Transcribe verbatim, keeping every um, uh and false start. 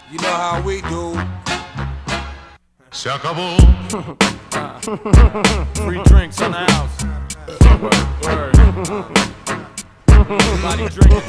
You know how we do. Se acabó. Free drinks in the house. Word, word. Everybody drinking.